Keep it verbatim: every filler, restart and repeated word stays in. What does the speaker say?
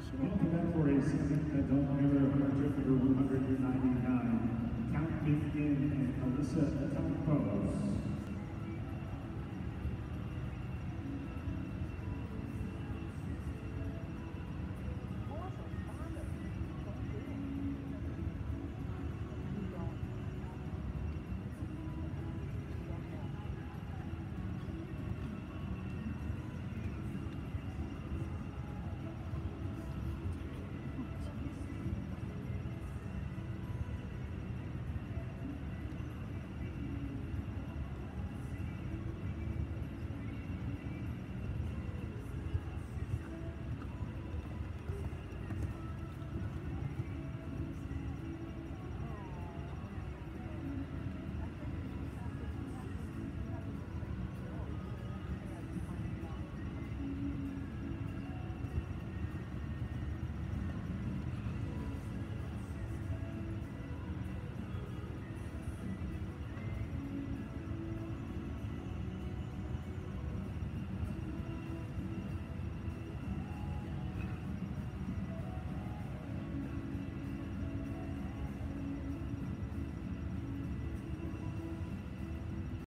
Welcome back for a second adult mirror project number one hundred ninety-nine. Count it in and Alyssa Campos.